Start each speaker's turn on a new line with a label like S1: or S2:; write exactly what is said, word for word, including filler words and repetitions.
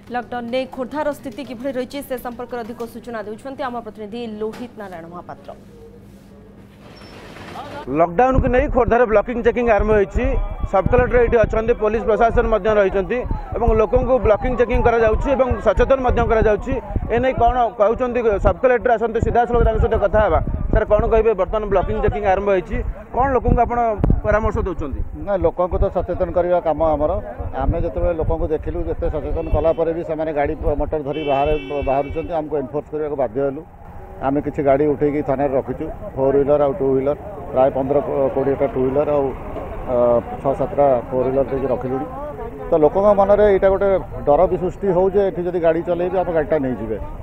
S1: Lockdown ने खोर्धार स्थिति किभली रही से संपर्क अधिक सूचना देउछन्ति आम प्रतिनिधि लोहित नारायण महापात्र।
S2: लॉकडाउन को नहीं खोर्धार ब्लॉकिंग चेकिंग आरंभ होती सब कलेक्टर ये अच्छा पुलिस प्रशासन रही लोक ब्लॉकिंग चेकिंग कर सचेतन एने कौन कहते सब कलेक्टर आसते सीधा सहित सहित कथा सर कौन कहे बर्तमान ब्लॉकिंग चेकिंग आरंभ होती कौन लोक परामर्श दौरान
S3: ना लोक तो सचेतन करने कम आमर आम जो लोक देखिलु जिते सचेतन कलापर भी से गाड़ी मोटर धरी बाहर बाहर आमको एनफोर्स करने बाध्य हेलु आम किसी गाड़ी उठे थाना रखीचु फोर व्हीलर आउ टू व्हीलर प्राय पंद्रह कोड़ेटा टू व्हीलर आउ छः सातटा फोर व्हीलर देखे रखिलुणी तो लोक मन में यहाँ गोटे डर भी सृष्टि हो जदि गाड़ी चलेबे आप गाड़ीटा नहीं जाए